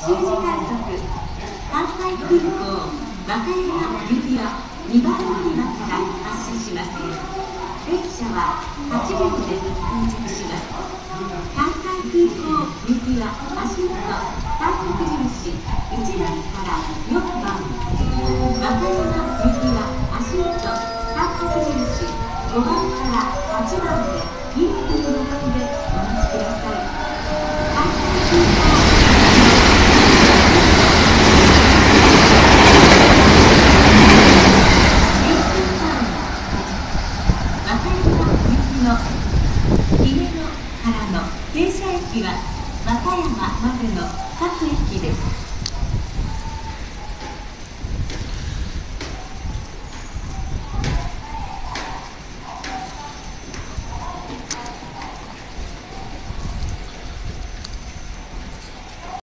時間速関西空港和歌山指輪2番乗り場から発車します。電車は8両で到着します。関西空港指輪足元短刻印1番から4番、和歌山指輪足元短刻印5番から8番で2名の並びでお待ちください。関西空港停車駅は和歌山までの各駅